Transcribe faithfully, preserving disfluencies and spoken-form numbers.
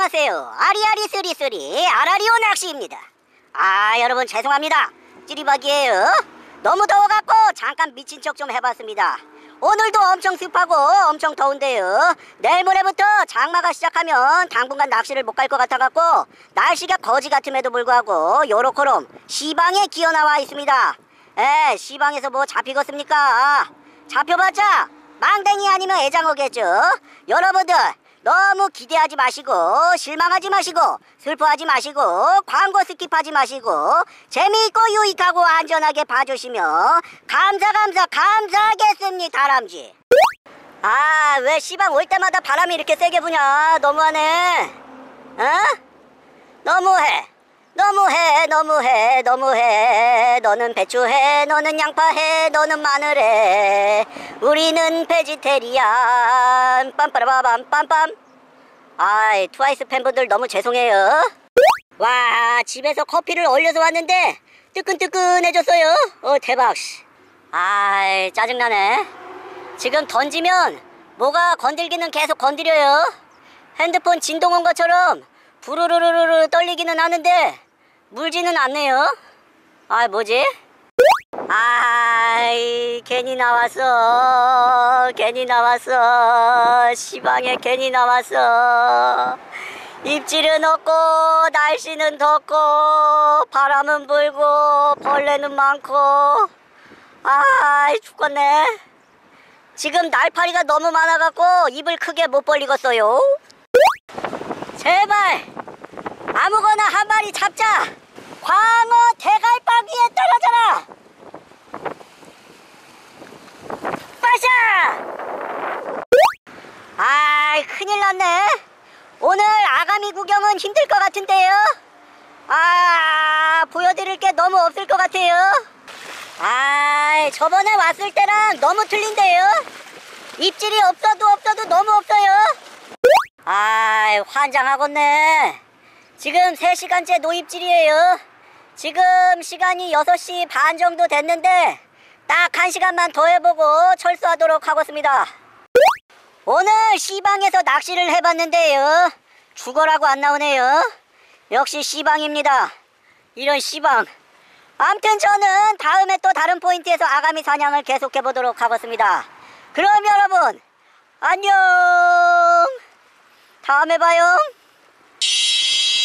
안녕하세요. 아리아리 쓰리쓰리 아라리오 낚시입니다. 아 여러분 죄송합니다. 찌리박이에요. 너무 더워갖고 잠깐 미친 척 좀 해봤습니다. 오늘도 엄청 습하고 엄청 더운데요. 내일 모레부터 장마가 시작하면 당분간 낚시를 못 갈 것 같아갖고 날씨가 거지 같음에도 불구하고 요렇게롬 시방에 기어나와 있습니다. 에 시방에서 뭐 잡히겠습니까? 잡혀봤자 망댕이 아니면 애장어겠죠. 여러분들 너무 기대하지 마시고 실망하지 마시고 슬퍼하지 마시고 광고 스킵하지 마시고 재미있고 유익하고 안전하게 봐주시면 감사 감사 감사하겠습니다. 다람쥐. 아 왜 시방 올 때마다 바람이 이렇게 세게 부냐. 너무하네. 어? 너무해 너무해 너무해 너무해. 너는 배추해 너는 양파해 너는 마늘해. 우리는 베지테리안. 빰빠라바밤 빰빰. 아이 트와이스 팬분들 너무 죄송해요. 와 집에서 커피를 얼려서 왔는데 뜨끈뜨끈해졌어요. 어 대박. 아이 짜증나네. 지금 던지면 뭐가 건들기는 계속 건드려요. 핸드폰 진동 온 것처럼 부르르르르 떨리기는 하는데 물지는 않네요. 아 뭐지? 아이 괜히 나왔어 괜히 나왔어 시방에 괜히 나왔어. 입질은 없고 날씨는 덥고 바람은 불고 벌레는 많고 아이 죽겠네. 지금 날파리가 너무 많아갖고 입을 크게 못 벌리겠어요. 제발 아무거나 한 마리 잡자. 광어 대갈박 위에 떨어져라. 빠샤. 아이 큰일 났네. 오늘 아가미 구경은 힘들 것 같은데요. 아 보여드릴 게 너무 없을 것 같아요. 아 저번에 왔을 때랑 너무 틀린데요. 입질이 없어도 없어도 너무 없어요. 아이 환장하겠네. 지금 세 시간째 노입질이에요. 지금 시간이 여섯 시 반 정도 됐는데 딱 한 시간만 더 해보고 철수하도록 하겠습니다. 오늘 시방에서 낚시를 해봤는데요. 죽어라고 안 나오네요. 역시 시방입니다. 이런 시방. 암튼 저는 다음에 또 다른 포인트에서 아가미 사냥을 계속해보도록 하겠습니다. 그럼 여러분 안녕. 다음에 봐요.